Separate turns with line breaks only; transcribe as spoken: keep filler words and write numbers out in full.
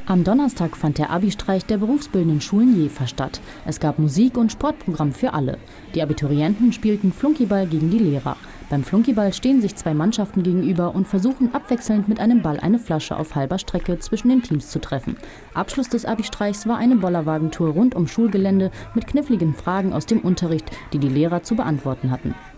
Am Donnerstag fand der Abi-Streich der berufsbildenden Schulen Jever statt. Es gab Musik- und Sportprogramm für alle. Die Abiturienten spielten Flunkyball gegen die Lehrer. Beim Flunkyball stehen sich zwei Mannschaften gegenüber und versuchen abwechselnd mit einem Ball eine Flasche auf halber Strecke zwischen den Teams zu treffen. Abschluss des Abi-Streichs war eine Bollerwagentour rund ums Schulgelände mit kniffligen Fragen aus dem Unterricht, die die Lehrer zu beantworten hatten.